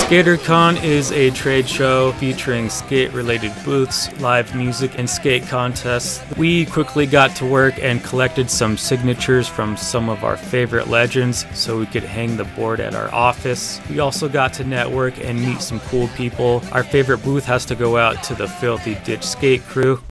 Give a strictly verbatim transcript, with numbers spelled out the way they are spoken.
Skatercon is a trade show featuring skate-related booths, live music, and skate contests. We quickly got to work and collected some signatures from some of our favorite legends so we could hang the board at our office. We also got to network and meet some cool people. Our favorite booth has to go out to the Filthy Ditch Skate crew.